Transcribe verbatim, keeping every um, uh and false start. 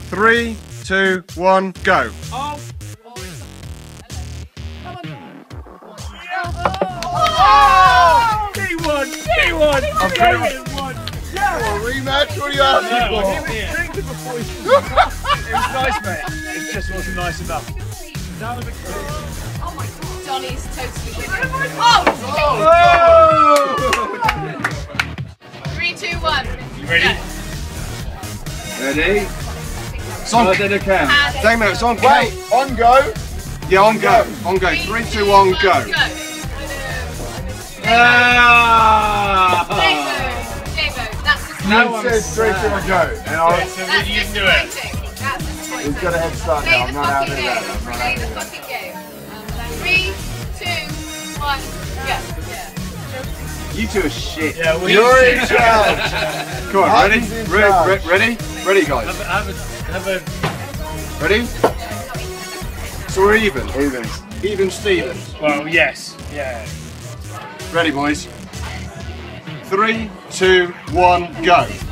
Three, two, one, go. Oh! Oh! He won! He won! I'm He gonna- won! A rematch? What are you asking No, for? he was drinking before he It was nice, mate. It just wasn't nice enough. Down the victory. Oh my god. Johnny's totally winning. Oh! Three, two, one. You ready? Ready? It's on. Did it count? Damn it, it's on. Wait, on go. Yeah, on go. On go. Three, two, one, go. Ah! J-Bo. J-Bo. That's the No No one one's says three, two, one, go. And Yeah, I so That's we didn't do it. disappointing. That's disappointing. We've got a head start now. Play I'm the not fucking having game. that. I'm not Play the having that. fucking game. Three, two, one, go. You two are shit. Yeah, we You're in shit. charge. Come on, ready? Adam's in Re charge. re ready? Ready, guys. Have a, have a, have Ready? So we're even. Evens. Even Stevens. a, well, yes, yeah. Ready, boys? Three, two, one, go.